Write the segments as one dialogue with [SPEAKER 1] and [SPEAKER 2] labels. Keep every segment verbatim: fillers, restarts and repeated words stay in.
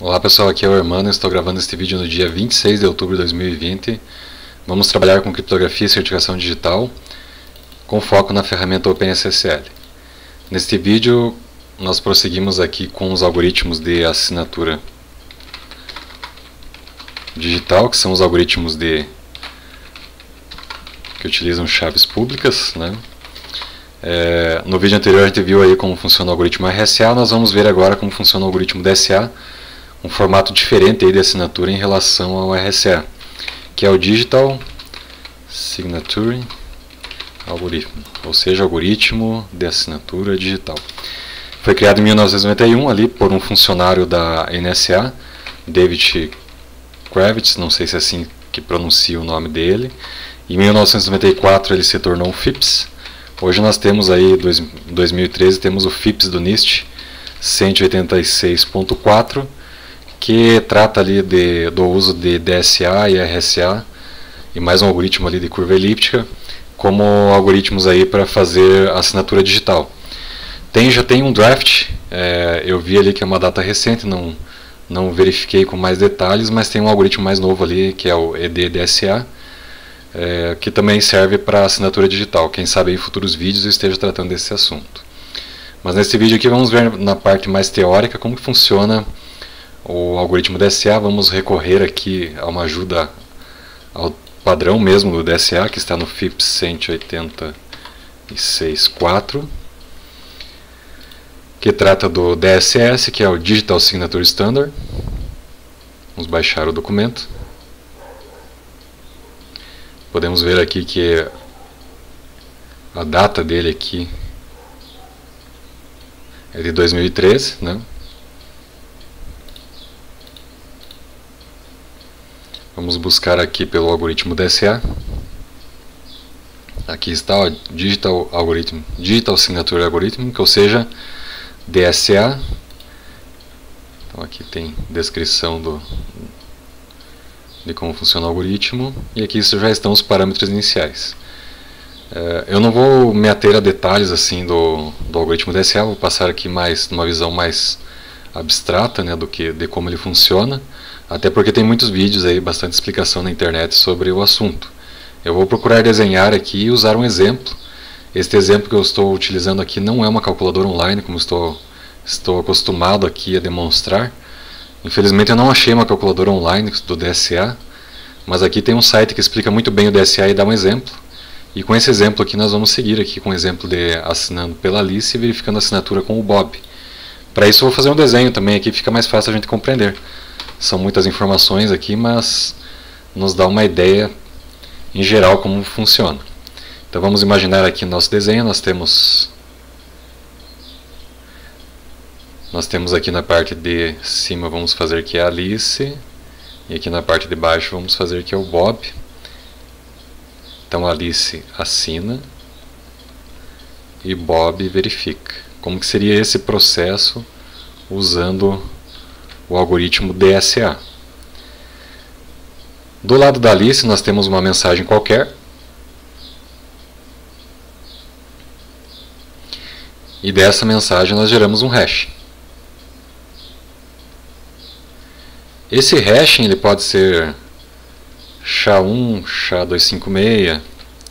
[SPEAKER 1] Olá pessoal, aqui é o Hermano, estou gravando este vídeo no dia vinte e seis de outubro de dois mil e vinte. Vamos trabalhar com criptografia e certificação digital, com foco na ferramenta OpenSSL. Neste vídeo, nós prosseguimos aqui com os algoritmos de assinatura digital, que são os algoritmos de que utilizam chaves públicas, né? É, no vídeo anterior a gente viu aí como funciona o algoritmo R S A, nós vamos ver agora como funciona o algoritmo D S A, um formato diferente aí de assinatura em relação ao R S A, que é o Digital Signature Algorithm, ou seja, algoritmo de assinatura digital. Foi criado em mil novecentos e noventa e um ali por um funcionário da N S A, David Kravitz, não sei se é assim que pronuncia o nome dele. Em mil novecentos e noventa e quatro ele se tornou um FIPS. Hoje nós temos aí, em dois mil e treze, temos o FIPS do NIST cento e oitenta e seis ponto quatro, que trata ali de, do uso de D S A e R S A e mais um algoritmo ali de curva elíptica como algoritmos aí para fazer assinatura digital. Tem, já tem um draft, é, eu vi ali que é uma data recente, não, não verifiquei com mais detalhes, mas tem um algoritmo mais novo ali que é o E D D S A, é, que também serve para assinatura digital. Quem sabe em futuros vídeos eu esteja tratando desse assunto. Mas nesse vídeo aqui vamos ver na parte mais teórica como que funciona o algoritmo D S A. Vamos recorrer aqui a uma ajuda ao padrão mesmo do D S A, que está no FIPS cento e oitenta e seis ponto quatro, que trata do D S S, que é o Digital Signature Standard. Vamos baixar o documento. Podemos ver aqui que a data dele aqui é de dois mil e treze, né? Vamos buscar aqui pelo algoritmo D S A. Aqui está o Digital Algorithm, Digital Signature Algorithm, ou seja, D S A. Então aqui tem descrição do, de como funciona o algoritmo, e aqui já estão os parâmetros iniciais. É, eu não vou me ater a detalhes assim do, do algoritmo D S A, vou passar aqui mais numa visão mais abstrata, né, do que de como ele funciona. Até porque tem muitos vídeos aí, bastante explicação na internet sobre o assunto. Eu vou procurar desenhar aqui e usar um exemplo. Este exemplo que eu estou utilizando aqui não é uma calculadora online, como estou, estou acostumado aqui a demonstrar. Infelizmente eu não achei uma calculadora online do D S A, mas aqui tem um site que explica muito bem o D S A e dá um exemplo. E com esse exemplo aqui nós vamos seguir aqui com o exemplo de assinando pela Alice e verificando a assinatura com o Bob. Para isso eu vou fazer um desenho também aqui, fica mais fácil a gente compreender. São muitas informações aqui, mas nos dá uma ideia em geral como funciona. Então vamos imaginar aqui nosso desenho. Nós temos nós temos aqui na parte de cima, vamos fazer que é a Alice, e aqui na parte de baixo vamos fazer que é o Bob. Então a Alice assina e Bob verifica. Como que seria esse processo usando o algoritmo D S A? Do lado da Alice nós temos uma mensagem qualquer, e dessa mensagem nós geramos um hash. Esse hashing ele pode ser S H A um, S H A duzentos e cinquenta e seis,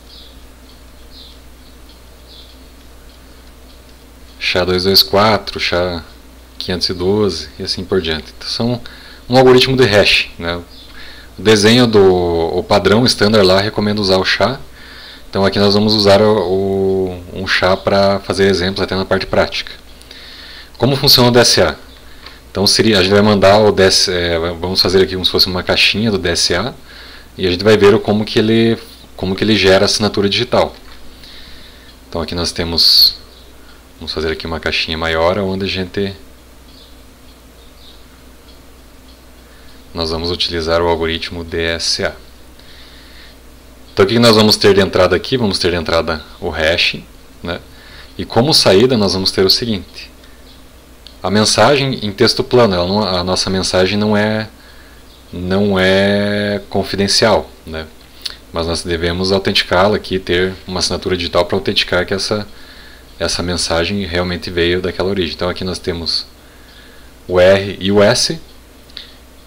[SPEAKER 1] S H A duzentos e vinte e quatro, S H A quinhentos e doze e assim por diante. Então, são um algoritmo de hash, né? O desenho do o padrão standard lá recomenda usar o S H A. Então aqui nós vamos usar o, o, um S H A para fazer exemplos até na parte prática. Como funciona o D S A? Então seria, a gente vai mandar o D S A, é, vamos fazer aqui como se fosse uma caixinha do D S A, e a gente vai ver como que ele, como que ele gera assinatura digital. Então aqui nós temos, vamos fazer aqui uma caixinha maior, onde a gente nós vamos utilizar o algoritmo D S A. Então o que nós vamos ter de entrada aqui? Vamos ter de entrada o hash, né? E como saída nós vamos ter o seguinte: a mensagem em texto plano, ela não, a nossa mensagem não é, não é confidencial, né? Mas nós devemos autenticá-la aqui, ter uma assinatura digital para autenticar que essa, essa mensagem realmente veio daquela origem. Então aqui nós temos o R e o S.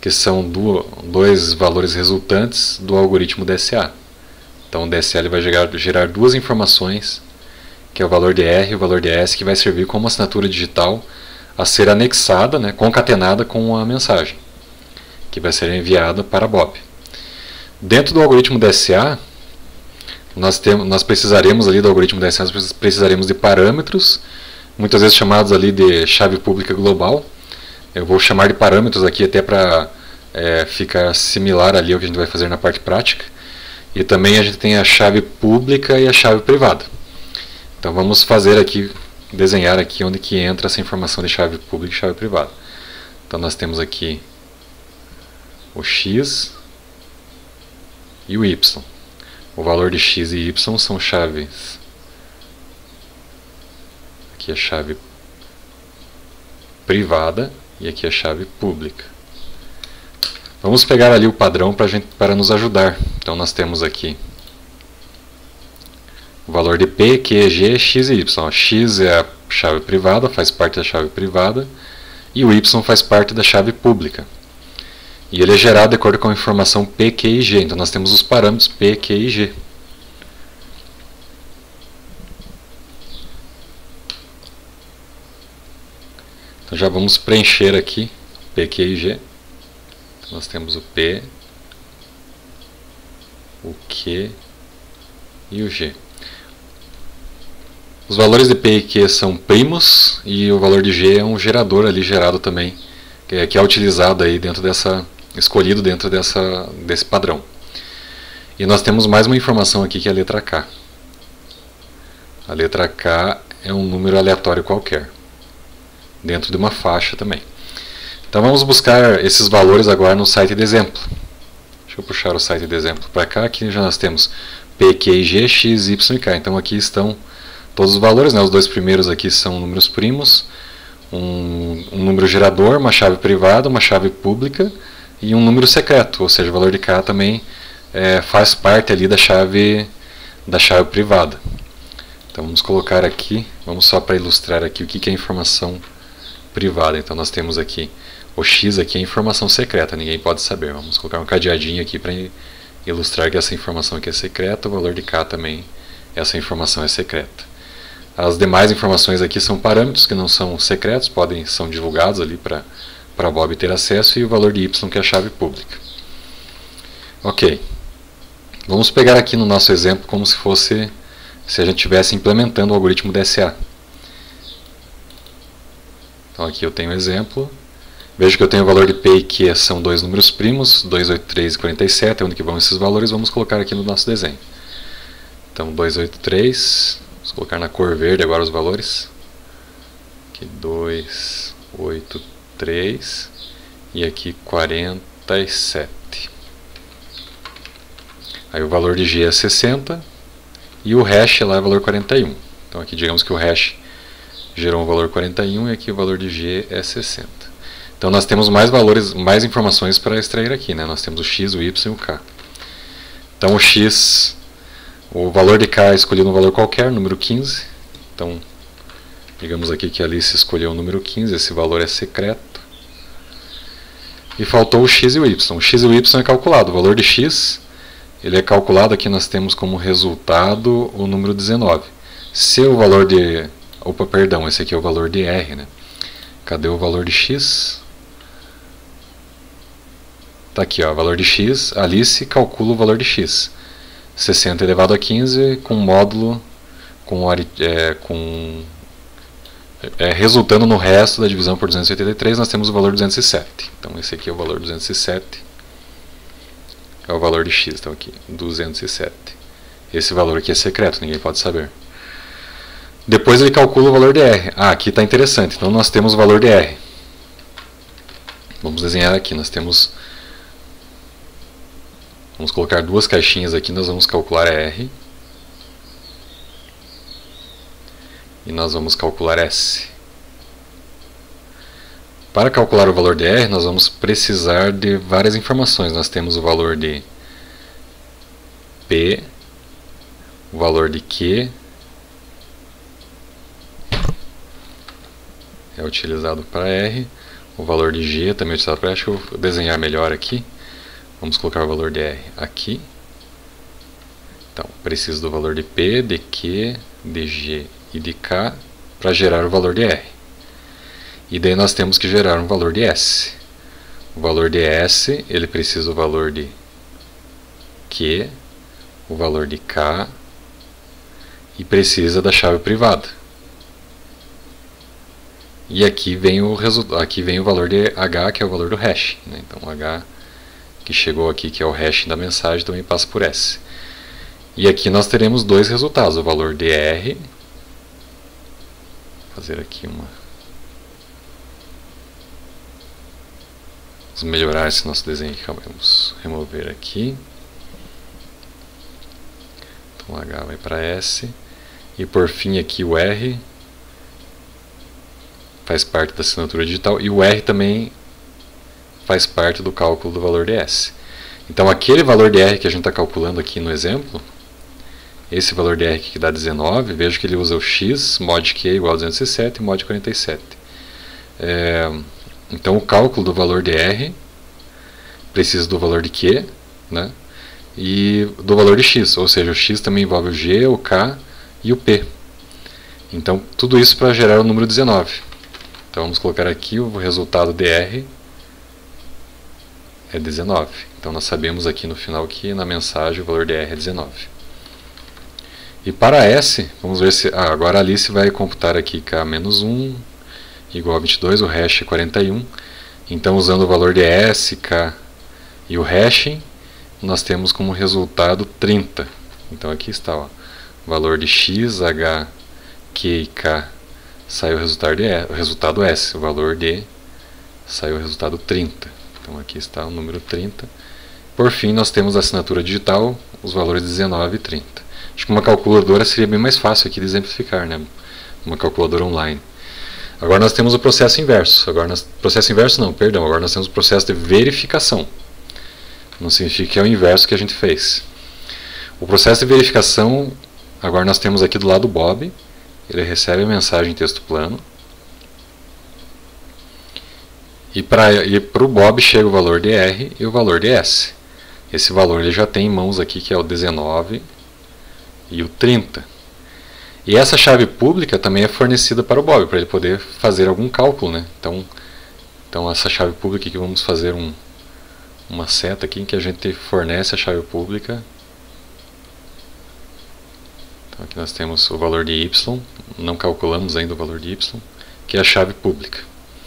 [SPEAKER 1] que são do, dois valores resultantes do algoritmo D S A. Então o D S A ele vai gerar, gerar duas informações, que é o valor de R e o valor de S, que vai servir como assinatura digital a ser anexada, né, concatenada com a mensagem, que vai ser enviada para Bob. Dentro do algoritmo D S A, nós, temos, nós precisaremos ali do algoritmo D S A, nós precisaremos de parâmetros, muitas vezes chamados ali de chave pública global. Eu vou chamar de parâmetros aqui até para é, ficar similar ali ao que a gente vai fazer na parte prática. E também a gente tem a chave pública e a chave privada. Então vamos fazer aqui, desenhar aqui onde que entra essa informação de chave pública e chave privada. Então nós temos aqui o X e o Y. O valor de X e Y são chaves. Aqui a chave privada e aqui a chave pública. Vamos pegar ali o padrão para gente, para nos ajudar. Então nós temos aqui o valor de P, Q, G, X e Y. X é a chave privada, faz parte da chave privada, e o Y faz parte da chave pública. E ele é gerado de acordo com a informação P, Q e G. Então nós temos os parâmetros P, Q e G. Então já vamos preencher aqui P, Q e G. Então nós temos o P, o Q e o G. Os valores de P e Q são primos e o valor de G é um gerador ali gerado também, que é, que é utilizado aí dentro dessa, escolhido dentro dessa, desse padrão. E nós temos mais uma informação aqui que é a letra K. A letra K é um número aleatório qualquer, dentro de uma faixa também. Então vamos buscar esses valores agora no site de exemplo. Deixa eu puxar o site de exemplo para cá. Aqui já nós temos P, Q e G, X, Y e K. Então aqui estão todos os valores, né? Os dois primeiros aqui são números primos, um, um número gerador, uma chave privada, uma chave pública e um número secreto, ou seja, o valor de K também é, faz parte ali da chave, da chave privada. Então vamos colocar aqui, vamos só para ilustrar aqui o que é informação privada. Então nós temos aqui o X aqui é informação secreta, ninguém pode saber. Vamos colocar um cadeadinho aqui para ilustrar que essa informação aqui é secreta, o valor de K também, essa informação é secreta. As demais informações aqui são parâmetros que não são secretos, podem são divulgados ali para para Bob ter acesso, e o valor de Y que é a chave pública. Ok. Vamos pegar aqui no nosso exemplo como se fosse se a gente estivesse implementando o algoritmo D S A. Então aqui eu tenho um exemplo. Vejo que eu tenho o valor de P e Q, são dois números primos, duzentos e oitenta e três e quarenta e sete, onde que vão esses valores, vamos colocar aqui no nosso desenho. Então duzentos e oitenta e três, vamos colocar na cor verde agora os valores. Aqui duzentos e oitenta e três e aqui quarenta e sete. Aí o valor de G é sessenta e o hash lá é o valor quarenta e um. Então aqui digamos que o hash gerou um valor quarenta e um e aqui o valor de G é sessenta. Então nós temos mais valores, mais informações para extrair aqui, né? Nós temos o X, o Y e o K. Então o X, o valor de K é escolhido um valor qualquer, número quinze. Então digamos aqui que a Alice escolheu o número quinze, esse valor é secreto. E faltou o X e o Y. O X e o Y é calculado. O valor de X ele é calculado, aqui nós temos como resultado o número dezenove. Se o valor de... Opa, perdão, esse aqui é o valor de R, né? Cadê o valor de X? Está aqui, ó, valor de X. Alice calcula o valor de X. sessenta elevado a quinze com módulo, com, é, com é, resultando no resto da divisão por duzentos e oitenta e três, nós temos o valor duzentos e sete. Então esse aqui é o valor duzentos e sete. É o valor de X, então aqui, duzentos e sete. Esse valor aqui é secreto, ninguém pode saber. Depois ele calcula o valor de R. Ah, aqui está interessante. Então nós temos o valor de R. Vamos desenhar aqui. Nós temos... Vamos colocar duas caixinhas aqui. Nós vamos calcular R. E nós vamos calcular S. Para calcular o valor de R, nós vamos precisar de várias informações. Nós temos o valor de P, o valor de Q, é utilizado para R, o valor de G também utilizado para hash. Eu vou desenhar melhor aqui. Vamos colocar o valor de R aqui. Então, preciso do valor de P, de Q, de G e de K para gerar o valor de R. E daí nós temos que gerar um valor de S. O valor de S, ele precisa do valor de Q, o valor de K e precisa da chave privada. E aqui vem o resultado, aqui vem o valor de H, que é o valor do hash, né? Então H que chegou aqui, que é o hash da mensagem, também passa por S. E aqui nós teremos dois resultados, o valor de R, vou fazer aqui uma, vamos melhorar esse nosso desenho aqui, vamos remover aqui. Então H vai para S, e por fim aqui o R, faz parte da assinatura digital, e o R também faz parte do cálculo do valor de S. Então aquele valor de R que a gente está calculando aqui no exemplo, esse valor de R que dá dezenove, veja que ele usa o x, mod Q igual a duzentos e sete e mod quarenta e sete. É, então o cálculo do valor de R precisa do valor de Q, né, e do valor de x, ou seja, o x também envolve o G, o K e o P. Então tudo isso para gerar o número dezenove. Então vamos colocar aqui o resultado de R é dezenove. Então nós sabemos aqui no final que na mensagem o valor de R é dezenove. E para S, vamos ver se... Ah, agora a Alice vai computar aqui K menos um igual a vinte e dois, o hash é quarenta e um. Então usando o valor de S, K e o hash, nós temos como resultado trinta. Então aqui está, ó, o valor de X, H, Q e K saiu o resultado, de S, o resultado S, o valor de saiu o resultado trinta. Então aqui está o número trinta. Por fim, nós temos a assinatura digital, os valores dezenove e trinta. Acho que uma calculadora seria bem mais fácil aqui de exemplificar, né? Uma calculadora online. Agora nós temos o processo inverso. Agora nós, processo inverso não, perdão. Agora nós temos o processo de verificação. Não significa que é o inverso que a gente fez. O processo de verificação, agora nós temos aqui do lado o Bob. Ele recebe a mensagem em texto plano. E para o Bob chega o valor de R e o valor de S. Esse valor ele já tem em mãos aqui, que é o dezenove e o trinta. E essa chave pública também é fornecida para o Bob, para ele poder fazer algum cálculo, né? Então, então essa chave pública aqui, vamos fazer um, uma seta aqui em que a gente fornece a chave pública. Então aqui nós temos o valor de Y, não calculamos ainda o valor de Y, que é a chave pública.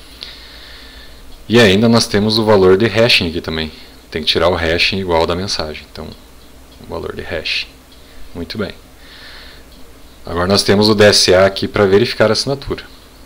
[SPEAKER 1] E ainda nós temos o valor de hashing aqui também. Tem que tirar o hashing igual da mensagem. Então, o valor de hashing. Muito bem. Agora nós temos o D S A aqui para verificar a assinatura.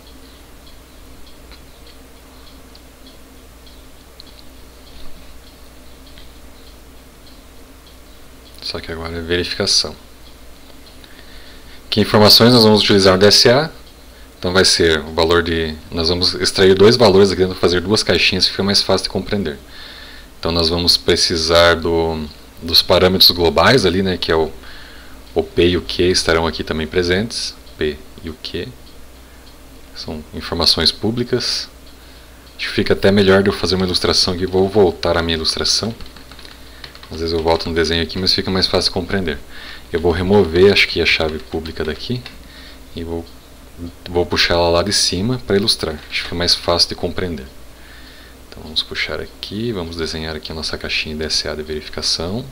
[SPEAKER 1] Só que agora é verificação. Que informações nós vamos utilizar no D S A? Então vai ser o valor de... Nós vamos extrair dois valores aqui dentro, fazer duas caixinhas que fica mais fácil de compreender. Então nós vamos precisar do, dos parâmetros globais ali, né, que é o, o P e o Q estarão aqui também presentes. P e o Q. São informações públicas. Acho que fica até melhor de eu fazer uma ilustração aqui. Vou voltar à minha ilustração. Às vezes eu volto no desenho aqui, mas fica mais fácil de compreender. Eu vou remover, acho que a chave pública daqui. E vou... Vou puxar ela lá de cima para ilustrar. Acho que fica mais fácil de compreender. Então vamos puxar aqui, vamos desenhar aqui a nossa caixinha D S A de verificação.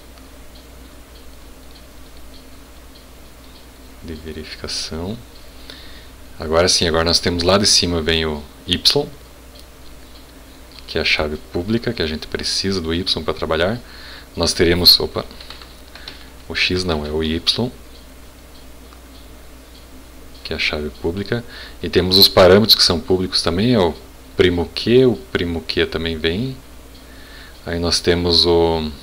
[SPEAKER 1] De verificação. Agora sim, agora nós temos lá de cima vem o Y, que é a chave pública, que a gente precisa do Y para trabalhar. Nós teremos, opa, o X não, é o Y, que é a chave pública, e temos os parâmetros que são públicos também, é o primo Q, o primo Q também vem. Aí nós temos o,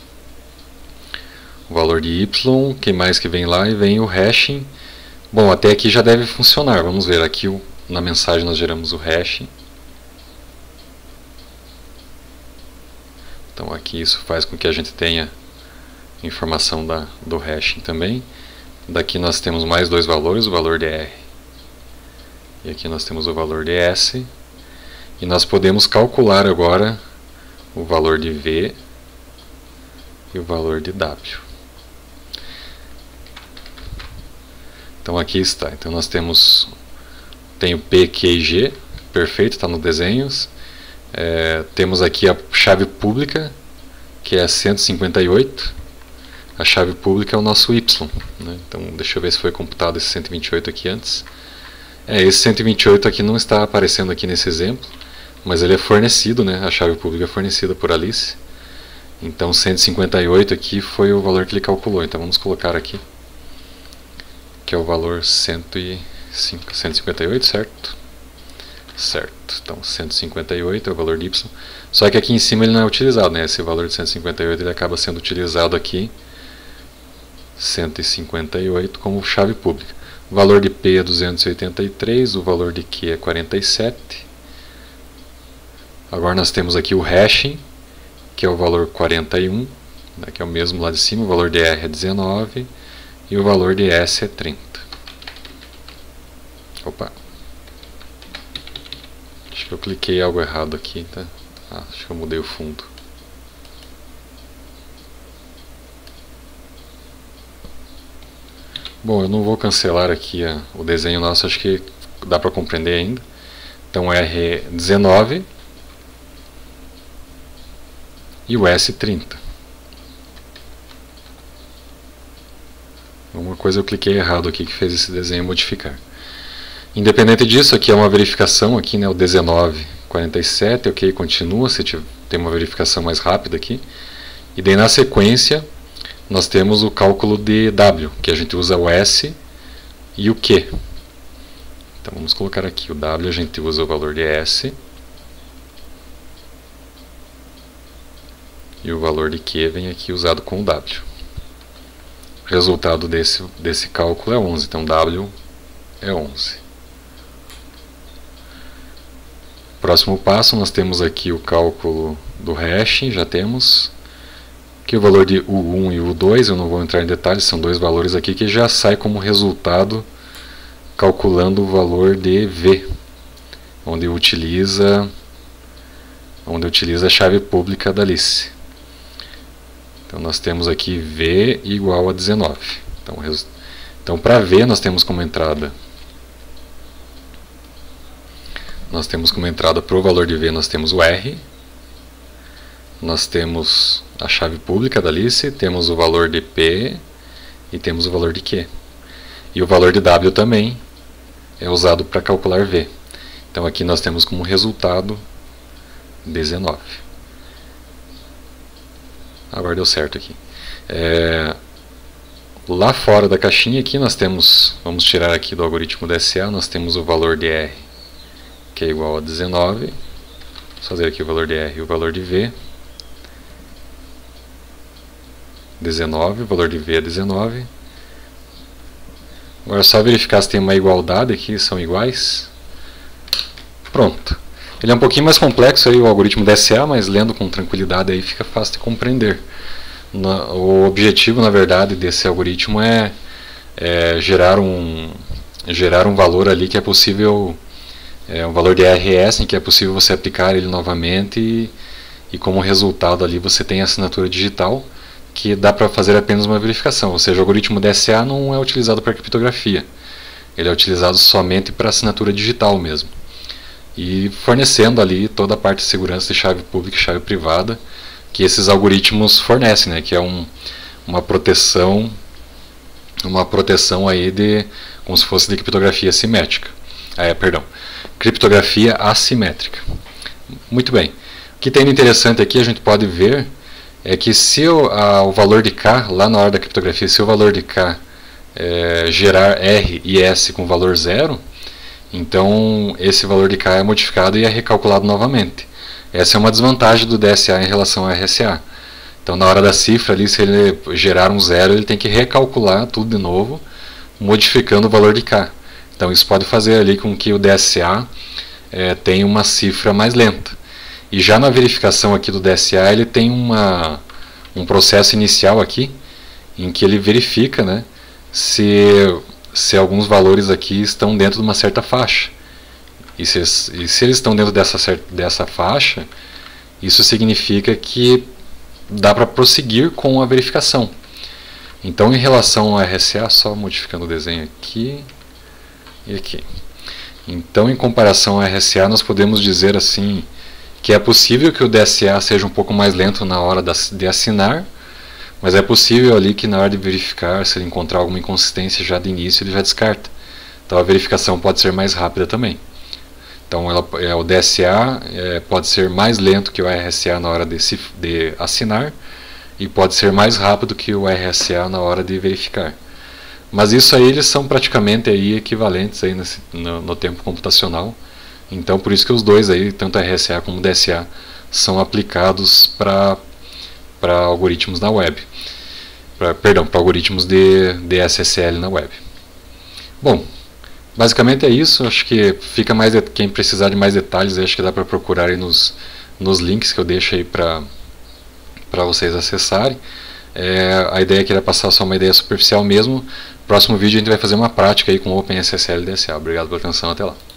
[SPEAKER 1] o valor de Y, que mais que vem lá, e vem o hashing. Bom, até aqui já deve funcionar, vamos ver, aqui o, na mensagem nós geramos o hashing. Então aqui isso faz com que a gente tenha informação da, do hashing também. Daqui nós temos mais dois valores, o valor de R e aqui nós temos o valor de S. E nós podemos calcular agora o valor de V e o valor de W. Então aqui está. Então nós temos tem o P, Q e G, perfeito, está no desenhos. É, temos aqui a chave pública, que é cento e cinquenta e oito. A chave pública é o nosso Y, né? Então deixa eu ver se foi computado esse cento e vinte e oito aqui antes. É, esse cento e vinte e oito aqui não está aparecendo aqui nesse exemplo, mas ele é fornecido, né? A chave pública é fornecida por Alice. Então cento e cinquenta e oito aqui foi o valor que ele calculou. Então vamos colocar aqui, que é o valor cento e cinquenta e oito, certo? Certo. Então cento e cinquenta e oito é o valor de Y. Só que aqui em cima ele não é utilizado, né? Esse valor de cento e cinquenta e oito ele acaba sendo utilizado aqui, cento e cinquenta e oito, como chave pública. O valor de P é duzentos e oitenta e três, o valor de Q é quarenta e sete. Agora nós temos aqui o hashing, que é o valor quarenta e um, né, que é o mesmo lá de cima. O valor de R é dezenove e o valor de S é trinta. Opa! Acho que eu cliquei algo errado aqui, tá? Ah, acho que eu mudei o fundo. Bom, eu não vou cancelar aqui a, o desenho nosso, acho que dá para compreender ainda. Então R é dezenove e o S trinta. Uma coisa eu cliquei errado aqui que fez esse desenho modificar. Independente disso, aqui é uma verificação, aqui, né, o dezenove, quarenta e sete, ok, continua, se tiver, tem uma verificação mais rápida aqui. E daí na sequência nós temos o cálculo de W, que a gente usa o S e o Q. Então vamos colocar aqui o W, a gente usa o valor de S. E o valor de Q vem aqui usado com o W. O resultado desse, desse cálculo é onze, então W é onze. Próximo passo, nós temos aqui o cálculo do hash, já temos. Aqui o valor de U um e U dois, eu não vou entrar em detalhes, são dois valores aqui que já sai como resultado calculando o valor de V, onde utiliza, onde utiliza a chave pública da Alice. Então nós temos aqui V igual a dezenove. Então, então para V nós temos como entrada, nós temos como entrada para o valor de V nós temos o R, nós temos a chave pública da Alice, temos o valor de P e temos o valor de Q. E o valor de W também é usado para calcular V. Então aqui nós temos como resultado dezenove. Agora deu certo aqui. É, lá fora da caixinha aqui nós temos, vamos tirar aqui do algoritmo D S A, nós temos o valor de R, que é igual a dezenove. Vamos fazer aqui o valor de R e o valor de V. dezenove, o valor de V é dezenove. Agora é só verificar se tem uma igualdade aqui, são iguais. Pronto. Ele é um pouquinho mais complexo aí, o algoritmo D S A, mas lendo com tranquilidade aí fica fácil de compreender. O objetivo, na verdade, desse algoritmo é, é gerar, um, gerar um valor ali que é possível, é um valor de R S, em que é possível você aplicar ele novamente e, e como resultado ali você tem a assinatura digital, que dá para fazer apenas uma verificação. Ou seja, o algoritmo D S A não é utilizado para criptografia, ele é utilizado somente para assinatura digital mesmo. E fornecendo ali toda a parte de segurança de chave pública e chave privada que esses algoritmos fornecem, né? Que é um, uma proteção, uma proteção aí de, como se fosse de criptografia simétrica. É, perdão, criptografia assimétrica. Muito bem. O que tem de interessante aqui, a gente pode ver, é que se o, a, o valor de K, lá na hora da criptografia, se o valor de K é, gerar R e S com valor zero, então esse valor de K é modificado e é recalculado novamente. Essa é uma desvantagem do D S A em relação ao R S A. Então na hora da cifra, ali, se ele gerar um zero, ele tem que recalcular tudo de novo, modificando o valor de K. Então isso pode fazer ali com que o D S A é, tenha uma cifra mais lenta. E já na verificação aqui do D S A, ele tem uma, um processo inicial aqui, em que ele verifica, né, se, se alguns valores aqui estão dentro de uma certa faixa. E se, e se eles estão dentro dessa, dessa faixa, isso significa que dá para prosseguir com a verificação. Então, em relação ao R S A, só modificando o desenho aqui e aqui. Então, em comparação ao R S A, nós podemos dizer assim que é possível que o D S A seja um pouco mais lento na hora de assinar, mas é possível ali que na hora de verificar, se ele encontrar alguma inconsistência já de início, ele já descarta. Então a verificação pode ser mais rápida também. Então ela, é, o D S A é, pode ser mais lento que o R S A na hora de, se, de assinar e pode ser mais rápido que o R S A na hora de verificar. Mas isso aí eles são praticamente aí equivalentes aí nesse, no, no tempo computacional. Então por isso que os dois aí, tanto R S A como D S A, são aplicados para para algoritmos na web. Pra, perdão, para algoritmos de, de S S L na web. Bom, basicamente é isso. Acho que fica mais de, quem precisar de mais detalhes, acho que dá para procurar aí nos, nos links que eu deixo aí para para vocês acessarem. É, a ideia aqui era passar só uma ideia superficial mesmo. No próximo vídeo a gente vai fazer uma prática aí com OpenSSL e D S A. Obrigado pela atenção, até lá.